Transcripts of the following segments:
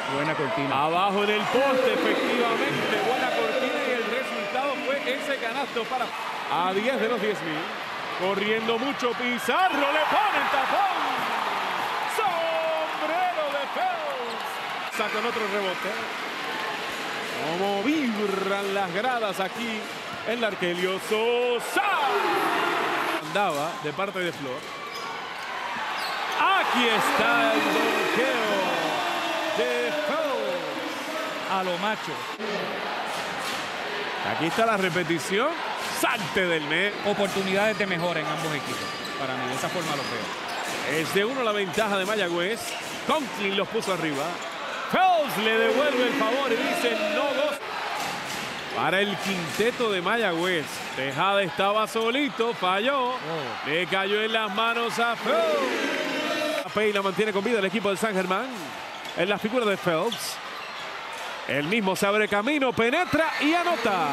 Buena cortina. Abajo en el poste, efectivamente. Buena cortina y el resultado fue ese canasto para a 10 de los 10.000. Corriendo mucho Pizarro, le pone el tapón. Sombrero de Phelps. Sacan otro rebote. Como vibran las gradas aquí en la Arkelio Sosa. Andaba de parte de Flor. Aquí está el donqueo de Phelps. A lo macho. Aquí está la repetición. Salte del net. Oportunidades de mejora en ambos equipos. Para mí, de esa forma lo veo. Es de 1 la ventaja de Mayagüez. Conklin los puso arriba. Phelps le devuelve el favor y dice no dos. Para el quinteto de Mayagüez. Tejada estaba solito, falló. Le cayó en las manos a Phelps. Pay la mantiene con vida el equipo de San Germán. En la figura de Phelps. El mismo se abre camino, penetra y anota.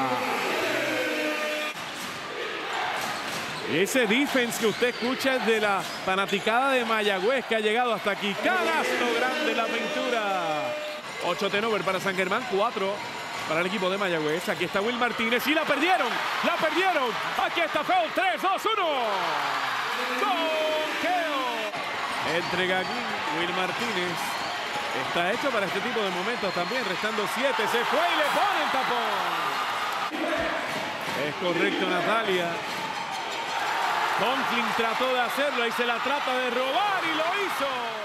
Ese defense que usted escucha es de la fanaticada de Mayagüez que ha llegado hasta aquí. Canasto grande la pintura. 8 turnover para San Germán, 4 para el equipo de Mayagüez. Aquí está Will Martínez y la perdieron. La perdieron. Aquí está Phelps. 3, 2, 1. Donqueo. Entrega aquí Will Martínez. Está hecho para este tipo de momentos también. Restando 7. Se fue y le pone el tapón. Es correcto, Natalia. Conklin trató de hacerlo y se la trata de robar y lo hizo.